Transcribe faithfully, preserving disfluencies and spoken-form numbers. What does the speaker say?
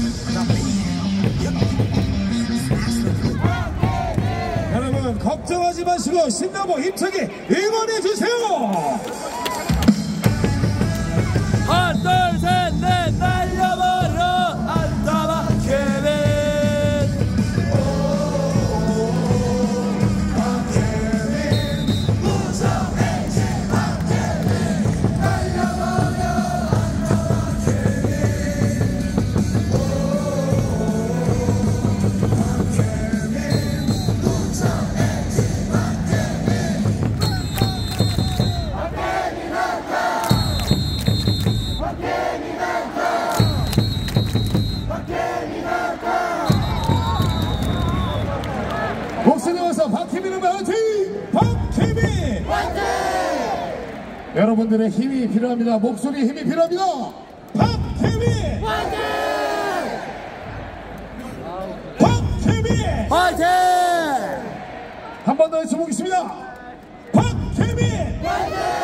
여러분 걱정하지 마시고 신나고 힘차게 응원해 주세요. 하나 둘 셋 넷 날려버려 안타바 케빈. 목소리 와서 박혜민은 화이팅! 박혜민! 화이팅! 여러분들의 힘이 필요합니다. 목소리에 힘이 필요합니다. 박혜민! 화이팅! 박혜민! 화이팅! 한 번 더 외쳐보겠습니다. 박혜민! 화이팅!